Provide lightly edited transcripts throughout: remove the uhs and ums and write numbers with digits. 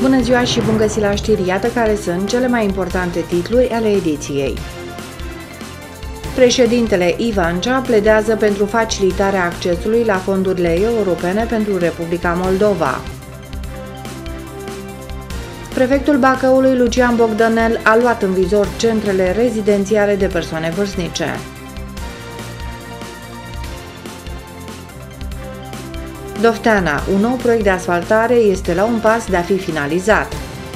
Bună ziua și bun găsit la știri, iată care sunt cele mai importante titluri ale ediției. Președintele Ivancea pledează pentru facilitarea accesului la fondurile europene pentru Republica Moldova. Prefectul Bacăului, Lucian Bogdanel, a luat în vizor centrele rezidențiale de persoane vârstnice. Dofteana, un nou proiect de asfaltare este la un pas de a fi finalizat.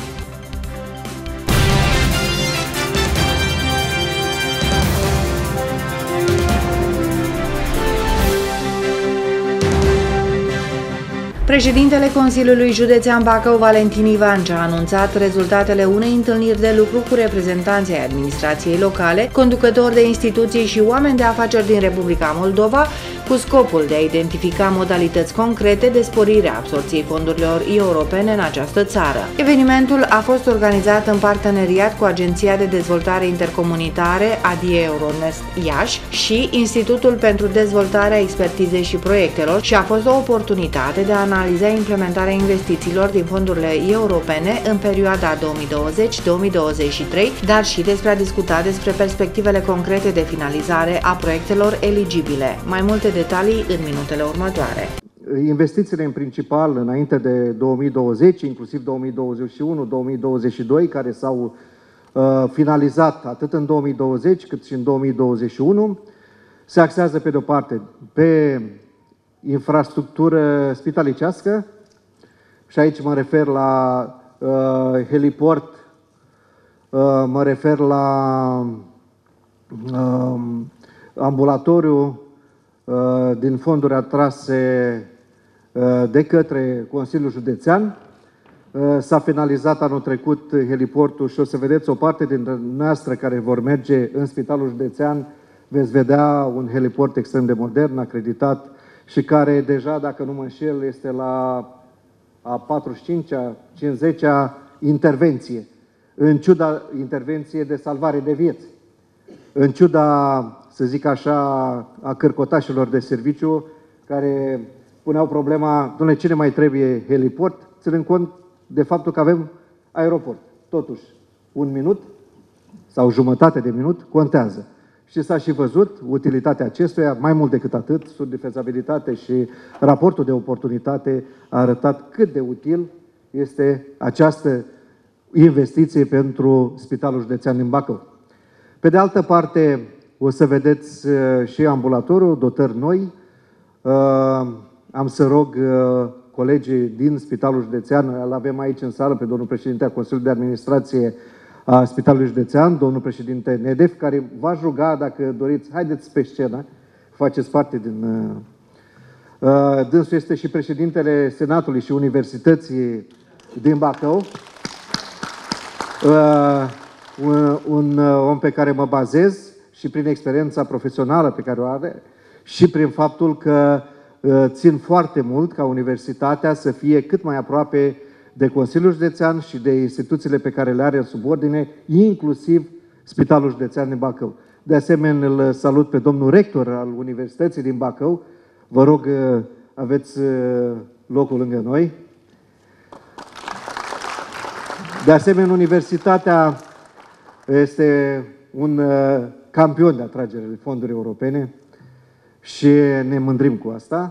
Președintele Consiliului Județean Bacău, Valentin Ivancea, a anunțat rezultatele unei întâlniri de lucru cu reprezentanții ai administrației locale, conducători de instituții și oameni de afaceri din Republica Moldova, cu scopul de a identifica modalități concrete de sporire a absorpției fondurilor europene în această țară. Evenimentul a fost organizat în parteneriat cu Agenția de Dezvoltare Intercomunitare ADIE Euronest Iași și Institutul pentru Dezvoltarea Expertizei și Proiectelor și a fost o oportunitate de a analiza implementarea investițiilor din fondurile europene în perioada 2020-2023, dar și despre a discuta despre perspectivele concrete de finalizare a proiectelor eligibile. Mai multe detalii în minutele următoare. Investițiile în principal înainte de 2020, inclusiv 2021-2022, care s-au finalizat atât în 2020 cât și în 2021, se axează pe de-o parte pe infrastructură spitalicească și aici mă refer la heliport, mă refer la ambulatoriu din fonduri atrase de către Consiliul Județean. S-a finalizat anul trecut heliportul și o să vedeți o parte dintre noastre care vor merge în Spitalul Județean, veți vedea un heliport extrem de modern, acreditat și care deja, dacă nu mă înșel, este la a 45-a, 50-a intervenție, în ciuda intervenției de salvare de vieți, în ciuda, să zic așa, a cărcotașilor de serviciu care puneau problema, dom'le, cine mai trebuie heliport, ținând cont de faptul că avem aeroport. Totuși, un minut sau jumătate de minut contează. Și s-a și văzut utilitatea acestuia, mai mult decât atât, studiul de fezabilitate și raportul de oportunitate a arătat cât de util este această investiție pentru Spitalul Județean din Bacău. Pe de altă parte, o să vedeți și ambulatorul, dotări noi. Am să rog colegii din Spitalul Județean, îl avem aici în sală pe domnul președinte a Consiliului de Administrație a Spitalului Județean, domnul președinte Nedef, care v-aș ruga, dacă doriți, haideți pe scenă, faceți parte din... Dânsul este și președintele Senatului și Universității din Bacău, un om pe care mă bazez și prin experiența profesională pe care o are și prin faptul că țin foarte mult ca universitatea să fie cât mai aproape de Consiliul Județean și de instituțiile pe care le are în subordine, inclusiv Spitalul Județean din Bacău. De asemenea, îl salut pe domnul rector al Universității din Bacău. Vă rog, aveți locul lângă noi. De asemenea, universitatea este un campion de atragere de fonduri europene și ne mândrim cu asta.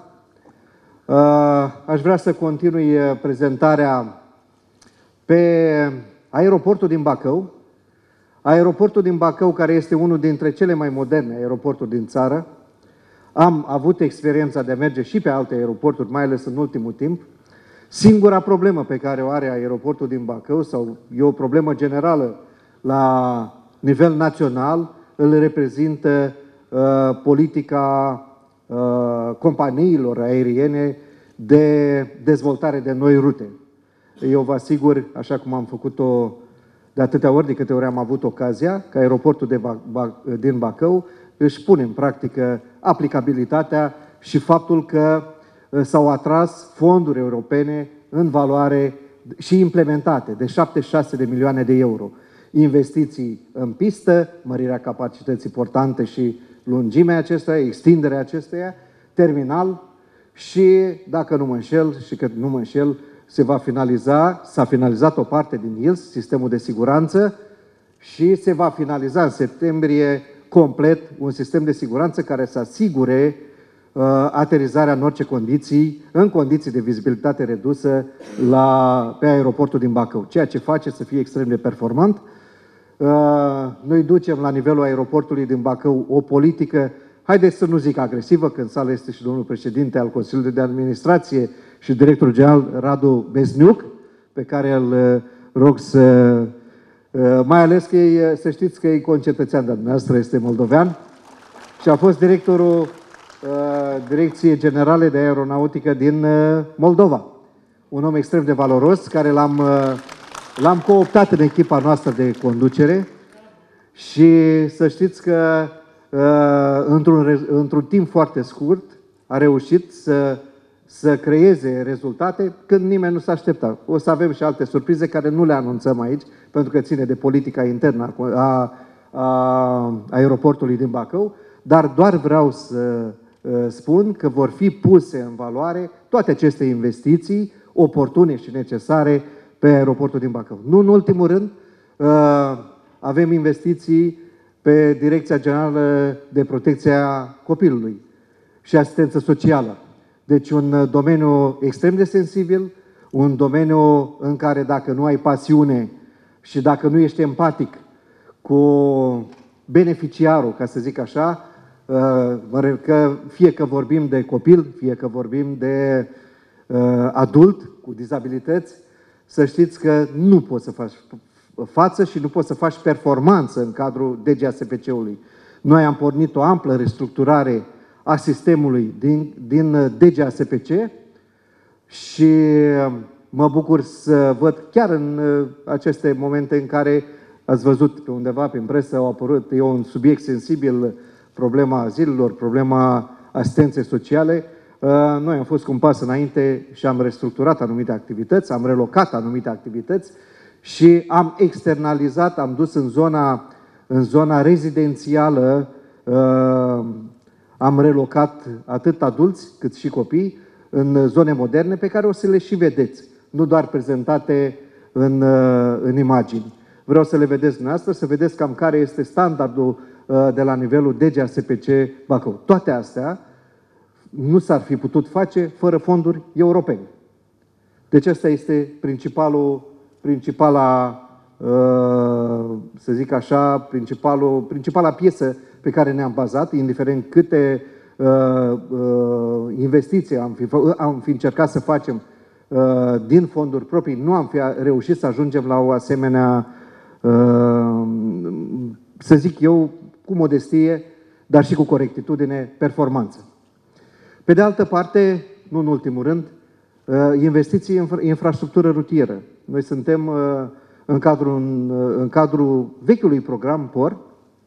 Aș vrea să continui prezentarea pe aeroportul din Bacău. Aeroportul din Bacău, care este unul dintre cele mai moderne aeroporturi din țară. Am avut experiența de a merge și pe alte aeroporturi, mai ales în ultimul timp. Singura problemă pe care o are aeroportul din Bacău, sau e o problemă generală la nivel național, îl reprezintă politica companiilor aeriene de dezvoltare de noi rute. Eu vă asigur, așa cum am făcut-o de atâtea ori, de câte ori am avut ocazia, că aeroportul din Bacău își pune în practică aplicabilitatea și faptul că s-au atras fonduri europene în valoare și implementate de 76 de milioane de euro. Investiții în pistă, mărirea capacității portante și lungimea acestuia, extinderea acestuia, terminal și, dacă nu mă înșel, și că nu mă înșel, s-a finalizat o parte din el, sistemul de siguranță, și se va finaliza în septembrie complet un sistem de siguranță care să asigure aterizarea în orice condiții, în condiții de vizibilitate redusă pe aeroportul din Bacău, ceea ce face să fie extrem de performant. Noi ducem la nivelul aeroportului din Bacău o politică, haideți să nu zic agresivă, că în sală este și domnul președinte al Consiliului de Administrație și directorul general Radu Bezniuc, pe care îl rog mai ales că să știți că e concetățean de dumneavoastră, este moldovean și a fost directorul Direcției Generale de Aeronautică din Moldova. Un om extrem de valoros, care l-am cooptat în echipa noastră de conducere și să știți că într-un timp foarte scurt a reușit să creeze rezultate când nimeni nu s-a așteptat. O să avem și alte surprize care nu le anunțăm aici, pentru că ține de politica internă a aeroportului din Bacău, dar doar vreau să spun că vor fi puse în valoare toate aceste investiții oportune și necesare pe aeroportul din Bacău. Nu în ultimul rând, avem investiții pe Direcția Generală de Protecție a Copilului și Asistență Socială. Deci un domeniu extrem de sensibil, un domeniu în care dacă nu ai pasiune și dacă nu ești empatic cu beneficiarul, ca să zic așa, fie că vorbim de copil, fie că vorbim de adult cu dizabilități, să știți că nu poți să faci față și nu poți să faci performanță în cadrul DGASPC-ului. Noi am pornit o amplă restructurare a sistemului din DGASPC și mă bucur să văd chiar în aceste momente în care ați văzut pe undeva prin presă au apărut, e un subiect sensibil, problema azililor, problema asistenței sociale. Noi am fost cu un pas înainte și am restructurat anumite activități, am relocat anumite activități și am externalizat, am dus în zona rezidențială, am relocat atât adulți cât și copii în zone moderne pe care o să le și vedeți, nu doar prezentate în imagini. Vreau să le vedeți dumneavoastră, să vedeți cam care este standardul de la nivelul DGASPC Bacău. Toate astea nu s-ar fi putut face fără fonduri europene. Deci asta este să zic așa, principala piesă pe care ne-am bazat, indiferent câte investiții am fi încercat să facem din fonduri proprii, nu am fi reușit să ajungem la o asemenea, să zic eu, cu modestie, dar și cu corectitudine, performanță. Pe de altă parte, nu în ultimul rând, investiții în infrastructură rutieră. Noi suntem în cadrul vechiului program POR,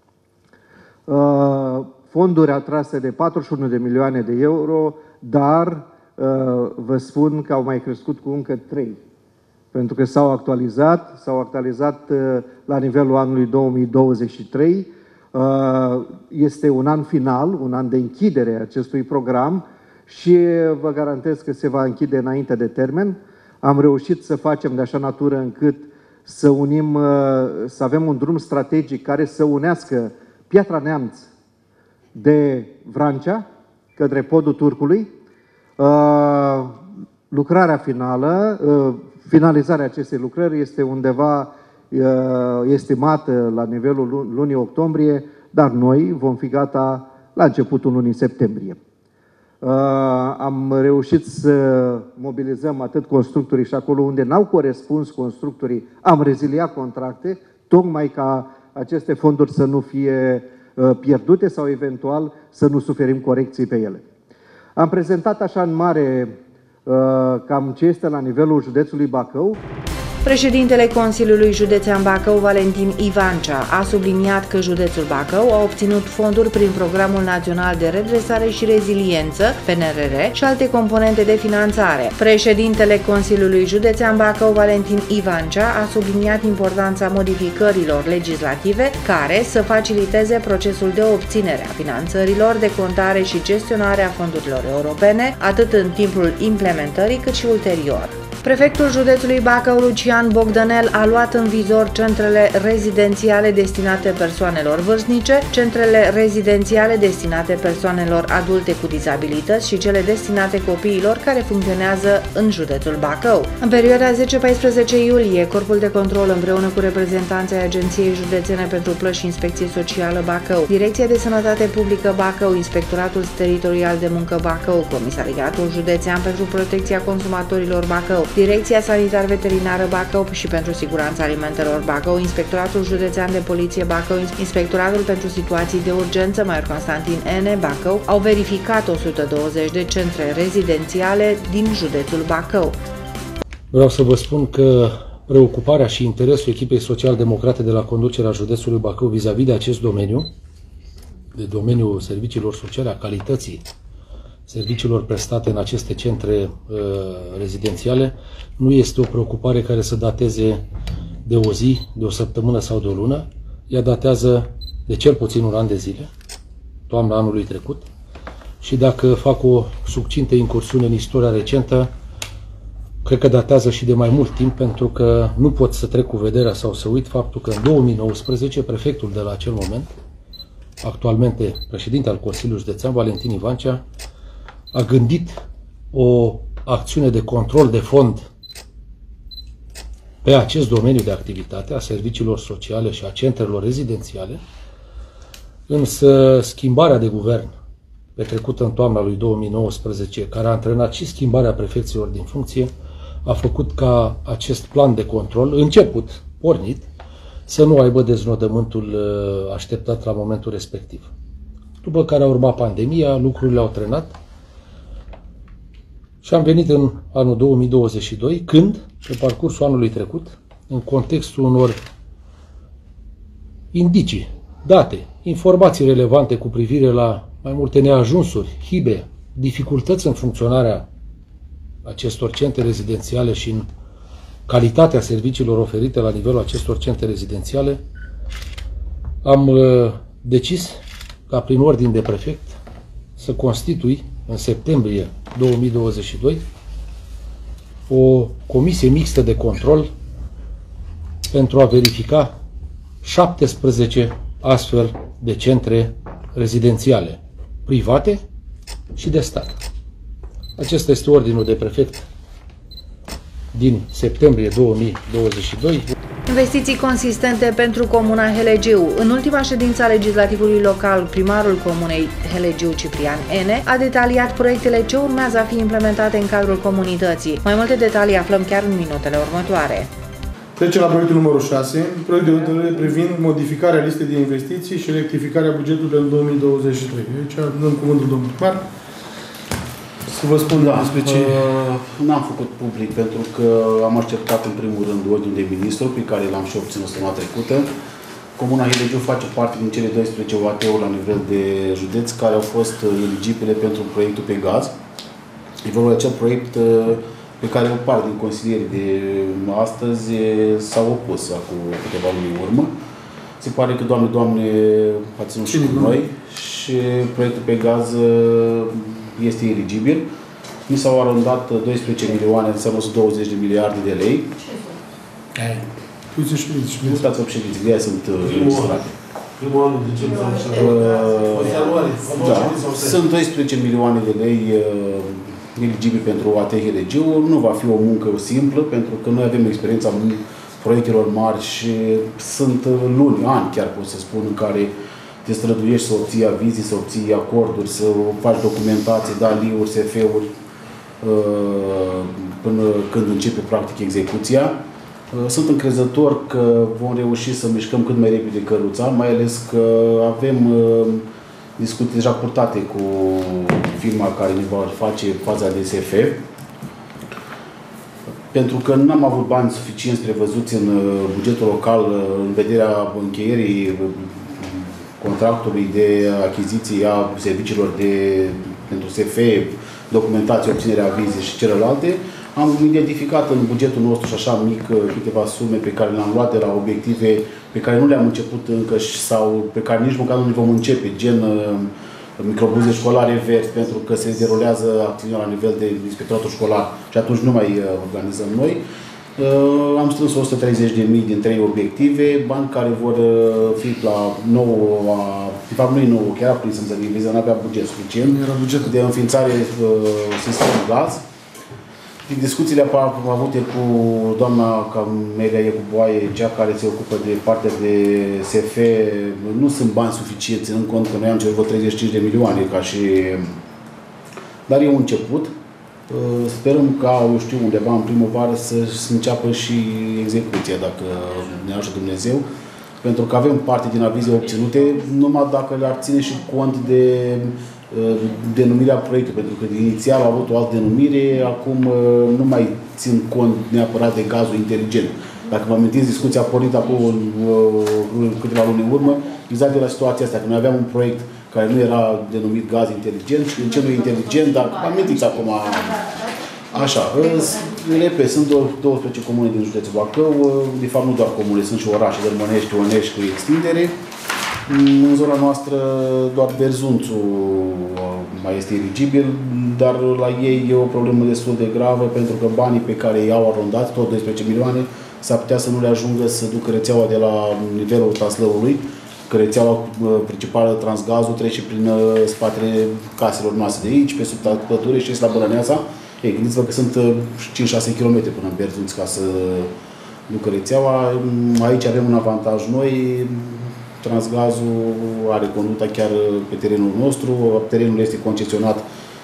fonduri atrase de 41 de milioane de euro, dar vă spun că au mai crescut cu încă 3. Pentru că s-au actualizat la nivelul anului 2023. Este un an final, un an de închidere a acestui program și vă garantez că se va închide înainte de termen. Am reușit să facem de așa natură încât să avem un drum strategic care să unească Piatra Neamț de Vrancea către podul Turcului. Lucrarea finală, finalizarea acestei lucrări este undeva estimată la nivelul lunii octombrie, dar noi vom fi gata la începutul lunii septembrie. Am reușit să mobilizăm atât constructorii și acolo unde n-au corespuns constructorii, am reziliat contracte, tocmai ca aceste fonduri să nu fie pierdute sau eventual să nu suferim corecții pe ele. Am prezentat așa în mare cam ce este la nivelul județului Bacău. Președintele Consiliului Județean Bacău, Valentin Ivancea, a subliniat că județul Bacău a obținut fonduri prin Programul Național de Redresare și Reziliență, PNRR, și alte componente de finanțare. Președintele Consiliului Județean Bacău, Valentin Ivancea, a subliniat importanța modificărilor legislative care să faciliteze procesul de obținere a finanțărilor, de contare și gestionare a fondurilor europene, atât în timpul implementării cât și ulterior. Prefectul județului Bacău, Lucian Bogdanel, a luat în vizor centrele rezidențiale destinate persoanelor vârstnice, centrele rezidențiale destinate persoanelor adulte cu dizabilități și cele destinate copiilor care funcționează în județul Bacău. În perioada 10-14 iulie, Corpul de Control împreună cu reprezentanții Agenției Județene pentru Plăți și Inspecție Socială Bacău, Direcția de Sănătate Publică Bacău, Inspectoratul Teritorial de Muncă Bacău, Comisariatul Județean pentru Protecția Consumatorilor Bacău, Direcția Sanitar-Veterinară Bacău și pentru Siguranța Alimentelor Bacău, Inspectoratul Județean de Poliție Bacău, Inspectoratul pentru Situații de Urgență Major Constantin N. Bacău au verificat 120 de centre rezidențiale din județul Bacău. Vreau să vă spun că preocuparea și interesul echipei social-democrate de la conducerea județului Bacău vis-a-vis de acest domeniu, de domeniul serviciilor sociale, a calității serviciilor prestate în aceste centre rezidențiale, nu este o preocupare care să dateze de o zi, de o săptămână sau de o lună. Ea datează de cel puțin un an de zile, toamna anului trecut, și dacă fac o succintă incursiune în istoria recentă, cred că datează și de mai mult timp, pentru că nu pot să trec cu vederea sau să uit faptul că în 2019 prefectul de la acel moment, actualmente președinte al Consiliului Județean, Valentin Ivancea, a gândit o acțiune de control de fond pe acest domeniu de activitate a serviciilor sociale și a centrelor rezidențiale, însă schimbarea de guvern petrecută în toamna lui 2019, care a antrenat și schimbarea prefecților din funcție, a făcut ca acest plan de control, pornit, să nu aibă deznodământul așteptat la momentul respectiv. După care a urmat pandemia, lucrurile au trenat și am venit în anul 2022, când, pe parcursul anului trecut, în contextul unor indicii, date, informații relevante cu privire la mai multe neajunsuri, hibe, dificultăți în funcționarea acestor centre rezidențiale și în calitatea serviciilor oferite la nivelul acestor centre rezidențiale, am decis ca prin ordin de prefect să constitui în septembrie 2022 o comisie mixtă de control pentru a verifica 17 astfel de centre rezidențiale, private și de stat. Acesta este ordinul de prefect din septembrie 2022. Investiții consistente pentru Comuna Helegiu. În ultima ședință a legislativului local, primarul Comunei Helegiu, Ciprian N., a detaliat proiectele ce urmează a fi implementate în cadrul comunității. Mai multe detalii aflăm chiar în minutele următoare. Trecem la proiectul numărul 6, proiect de hotărâre privind modificarea listei de investiții și rectificarea bugetului pentru 2023. Aici dăm cuvântul domnului primar. Să vă spun despre ce... N-am făcut public pentru că am așteptat în primul rând ordinul de ministru pe care l-am și obținut săptămâna trecută. Comuna Helegiu face parte din cele 12 OAT-uri la nivel de județ care au fost eligibile pentru proiectul pe gaz. E vorba de acel proiect pe care o parte din consilierii de astăzi s-au opus acum câteva luni în urmă. Se pare că, Doamne, a ținut și cu noi și proiectul pe gaz este eligibil. Mi s-au arondat 12 milioane, înseamnă 120 de miliarde de lei. Uitați-vă pe ședințe, de-aia sunt registrate. Primul an de ce sunt 12 milioane de lei eligibili pentru OAT Helegiu. Nu va fi o muncă simplă, pentru că noi avem experiența proiectelor mari și sunt luni, ani chiar pot să spun, în care te străduiești să obții avizii, să obții acorduri, să faci documentații, DALI-uri, SF-uri, până când începe practic execuția. Sunt încrezător că vom reuși să mișcăm cât mai repede căruța, mai ales că avem discuții deja purtate cu firma care ne va face faza de SF, pentru că nu am avut bani suficienți prevăzuți în bugetul local în vederea încheierii contractului de achiziție a serviciilor pentru SF, documentație, obținerea avize și celelalte. Am identificat în bugetul nostru și așa mic câteva sume pe care le-am luat de la obiective pe care nu le-am început încă sau pe care nici măcar nu le vom începe, gen microbuze școlare verzi, pentru că se derulează acțiunea la nivel de inspectoratul școlar și atunci nu mai organizăm noi. Am strâns 130.000 din 3 obiective, bani care vor fi la noua, de fapt nu e nouă, chiar prins să diviză, n-avea buget suficient de înființare sistemul gaz. Din discuțiile avute cu doamna Camelia Iecuboaie, cea care se ocupă de partea de SF, nu sunt bani suficienți, ținând cont că noi am cerut 35 de milioane ca și... Dar e un început. Sperăm ca, eu știu, undeva în primăvară să înceapă și execuția, dacă ne ajută Dumnezeu, pentru că avem parte din avize obținute, numai dacă le-ar ține și cont de denumirea proiectului, pentru că inițial a avut o altă denumire, acum nu mai țin cont neapărat de gazul inteligent. Dacă vă amintiți, discuția a pornit acum câteva luni în urmă, exact de la situația asta, că noi aveam un proiect care nu era denumit gaz inteligent și de ce nu e inteligent, dar vă amintiți acum așa. Repet, sunt 12 comune din județul Bacău, de fapt nu doar comune, sunt și orașe, Dărmănești, Onești cu extindere. În zona noastră doar Berzunțu mai este eligibil, dar la ei e o problemă destul de gravă, pentru că banii pe care i-au arondat, tot 12 milioane, s-ar putea să nu le ajungă să ducă rețeaua de la nivelul Taslăului, că rețeaua principală Transgazul trece prin spatele caselor noastre de aici, pe sub pădure și la Bălăneasa. Ei, gândiți-vă că sunt 5-6 km până în Berzunț ca să ducă rețeaua. Aici avem un avantaj noi. Transgazul are conducta chiar pe terenul nostru. Terenul este concesionat.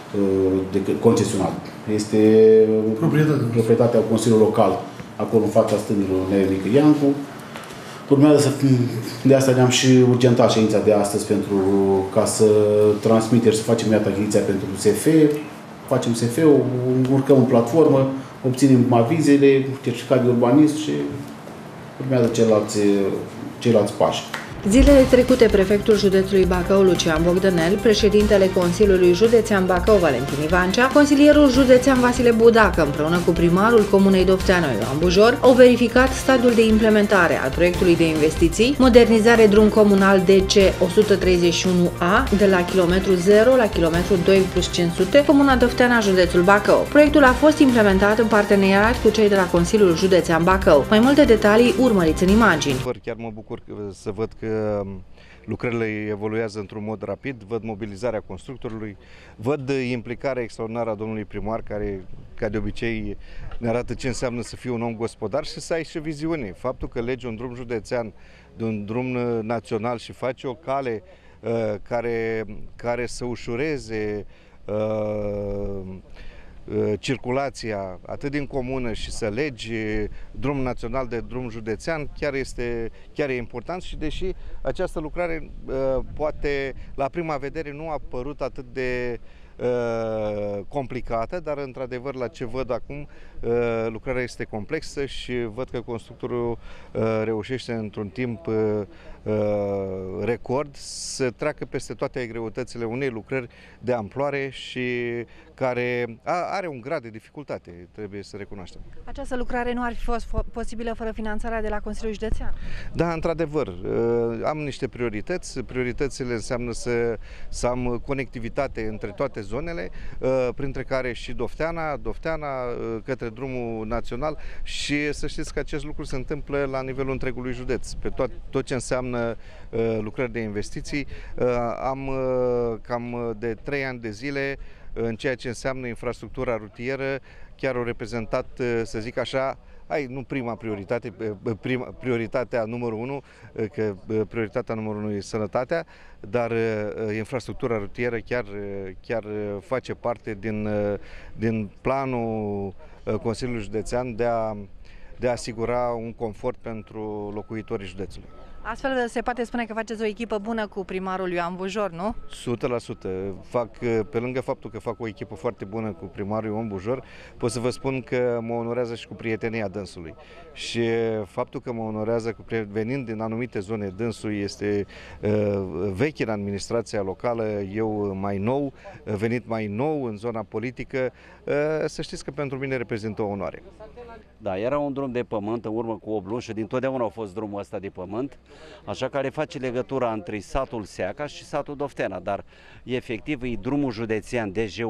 Este proprietatea Consiliului Local, acolo în fața stângilor Nea Mică Iancu. Urmează să de asta ne-am și urgentat ședința de astăzi pentru ca să transmitem și să facem iată achiziția pentru SF. Facem SF-ul, urcăm în platformă, obținem avizele, certificat de urbanism și urmează ceilalți pași. Zilele trecute, prefectul județului Bacău, Lucian Bogdanel, președintele Consiliului Județean Bacău, Valentin Ivancea, consilierul județean Vasile Budacă, împreună cu primarul comunei Dofteanu, Ioan Bujor, au verificat stadiul de implementare al proiectului de investiții, modernizare drum comunal DC 131A de la kilometru 0 la kilometru 2+500, comuna Dofteana, județul Bacău. Proiectul a fost implementat în parteneriat cu cei de la Consiliul Județean Bacău. Mai multe detalii urmăriți în imagini. Chiar mă bucur să văd că lucrările evoluează într-un mod rapid, văd mobilizarea constructorului, văd implicarea extraordinară a domnului primar, care, ca de obicei, ne arată ce înseamnă să fii un om gospodar și să ai și viziune. Faptul că legi un drum județean de un drum național și faci o cale care să ușureze circulația atât din comună și să legi drum național de drum județean chiar e important și deși această lucrare poate la prima vedere nu a părut atât de complicată, dar într-adevăr la ce văd acum lucrarea este complexă și văd că constructorul reușește într-un timp record să treacă peste toate greutățile unei lucrări de amploare și care are un grad de dificultate, trebuie să recunoaștem. Această lucrare nu ar fi fost posibilă fără finanțarea de la Consiliul Județean? Da, într-adevăr. Am niște priorități. Prioritățile înseamnă să am conectivitate între toate zonele, printre care și Dofteana către drumul național și să știți că acest lucru se întâmplă la nivelul întregului județ. Pe tot ce înseamnă lucrări de investiții, am cam de 3 ani de zile în ceea ce înseamnă infrastructura rutieră, chiar au reprezentat, să zic așa, nu prima prioritate, prioritatea numărul 1, că prioritatea numărul 1 e sănătatea, dar infrastructura rutieră chiar face parte din planul Consiliului Județean de a asigura un confort pentru locuitorii județului. Astfel se poate spune că faceți o echipă bună cu primarul Ioan Bujor, nu? 100%. Pe lângă faptul că fac o echipă foarte bună cu primarul Ioan Bujor, pot să vă spun că mă onorează și cu prietenia dânsului. Și faptul că mă onorează venind din anumite zone, dânsul este vechi în administrația locală, eu mai nou, venit mai nou în zona politică, să știți că pentru mine reprezintă o onoare. Da, era un drum de pământ în urmă cu 8 luni și dintotdeauna a fost drumul ăsta de pământ. așa care face legătura între satul Seaca și satul Dofteana, dar efectiv e drumul județean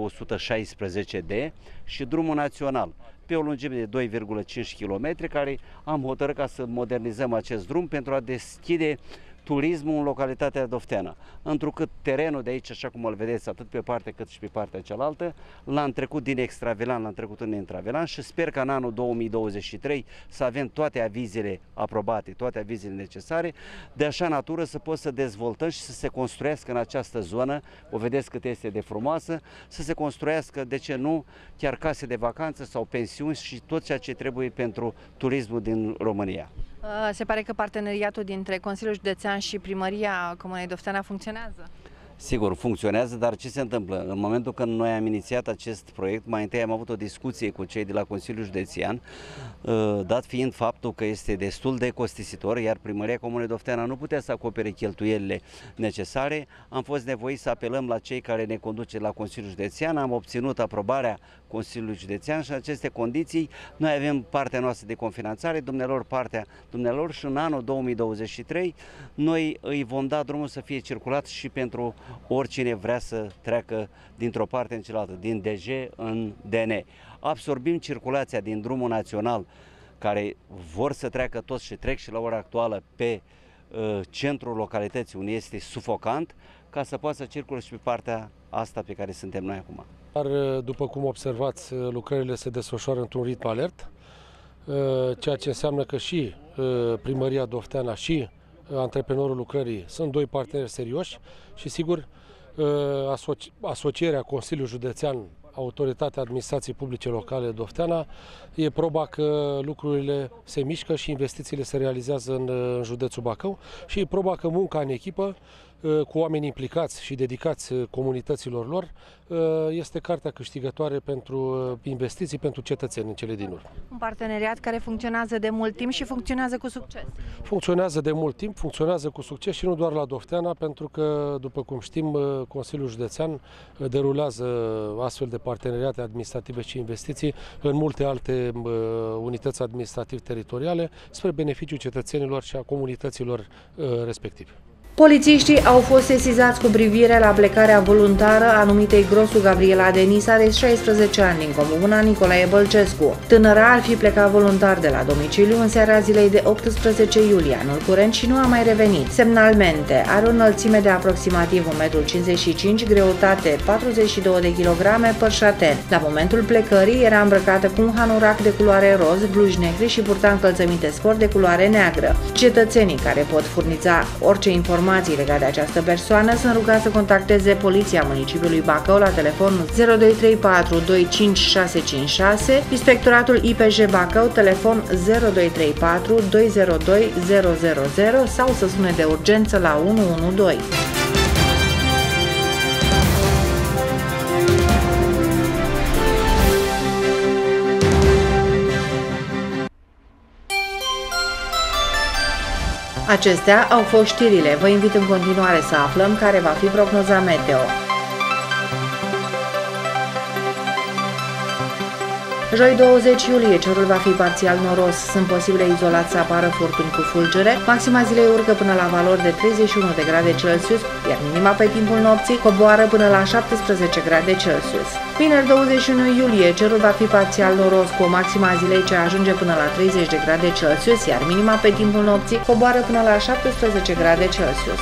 DG116D și drumul național pe o lungime de 2,5 km, care am hotărât ca să modernizăm acest drum pentru a deschide turismul în localitatea Dofteana. Întrucât terenul de aici, așa cum îl vedeți, atât pe partea cât și pe partea cealaltă, l-am trecut din extravelan, l-am trecut în intravelan și sper că în anul 2023 să avem toate avizele aprobate, toate avizele necesare, de așa natură să pot să dezvoltăm și să se construiască în această zonă, o vedeți cât este de frumoasă, să se construiască, de ce nu, chiar case de vacanță sau pensiuni și tot ceea ce trebuie pentru turismul din România. Se pare că parteneriatul dintre Consiliul Județean și Primăria Comunei Dofteana funcționează. Sigur, funcționează, dar ce se întâmplă? În momentul când noi am inițiat acest proiect, mai întâi am avut o discuție cu cei de la Consiliul Județean, dat fiind faptul că este destul de costisitor, iar Primăria Comunei Dofteana nu putea să acopere cheltuielile necesare, am fost nevoiți să apelăm la cei care ne conduce la Consiliul Județean, am obținut aprobarea Consiliului Județean și în aceste condiții noi avem partea noastră de confinanțare, dumnealor partea dumnealor și în anul 2023 noi îi vom da drumul să fie circulat și pentru oricine vrea să treacă dintr-o parte în cealaltă, din DG în DN. Absorbim circulația din drumul național, care vor să treacă toți și trec și la ora actuală pe centrul localității, unde este sufocant, ca să poată să circule și pe partea asta pe care suntem noi acum. Dar, după cum observați, lucrările se desfășoară într-un ritm alert, ceea ce înseamnă că și Primăria Dofteana și antreprenorul lucrării sunt doi parteneri serioși și, sigur, asocierea Consiliului Județean, Autoritatea Administrației Publice Locale Dofteana, e proba că lucrurile se mișcă și investițiile se realizează în județul Bacău și e proba că munca în echipă, cu oameni implicați și dedicați comunităților lor, este cartea câștigătoare pentru investiții pentru cetățeni în cele din urmă. Un parteneriat care funcționează de mult timp și funcționează cu succes. Funcționează de mult timp, funcționează cu succes și nu doar la Dofteana, pentru că, după cum știm, Consiliul Județean derulează astfel de parteneriate administrative și investiții în multe alte unități administrativ-teritoriale spre beneficiul cetățenilor și a comunităților respective. Polițiștii au fost sesizați cu privire la plecarea voluntară a numitei Grosu Gabriela Denisa, de 16 ani, din comuna Nicolae Bălcescu. Tânăra ar fi plecat voluntar de la domiciliu în seara zilei de 18 iulie anul curent și nu a mai revenit. Semnalmente, are o înălțime de aproximativ 1,55 m, greutate 42 de kg, părșaten. La momentul plecării era îmbrăcată cu un hanurac de culoare roz, blugi negri și purta încălțăminte sport de culoare neagră. Cetățenii care pot furniza orice informații legate de această persoană sunt rugați să contacteze Poliția Municipiului Bacău la telefonul 0234 25656, Inspectoratul IPJ Bacău, telefon 0234 202 000 sau să sune de urgență la 112. Acestea au fost știrile. Vă invit în continuare să aflăm care va fi prognoza meteo. Joi 20 iulie, cerul va fi parțial noros, sunt posibile izolat să apară furtuni cu fulgere, maxima zilei urcă până la valori de 31 de grade Celsius, iar minima pe timpul nopții coboară până la 17 grade Celsius. Vineri 21 iulie, cerul va fi parțial noros cu o maxima zilei ce ajunge până la 30 de grade Celsius, iar minima pe timpul nopții coboară până la 17 grade Celsius.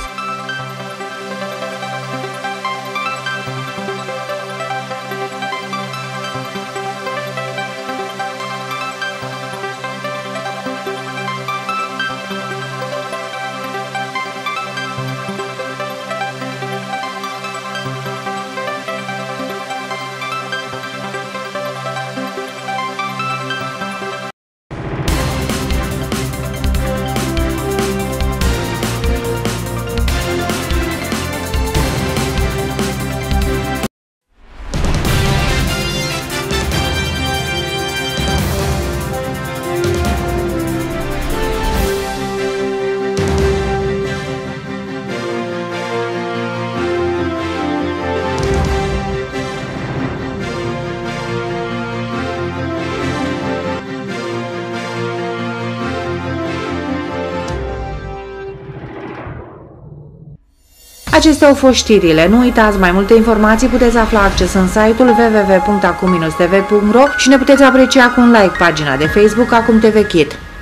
Acestea au fost știrile. Nu uitați, mai multe informații puteți afla acces în site-ul www.acum-tv.ro și ne puteți aprecia cu un like pagina de Facebook Acum TV Kid.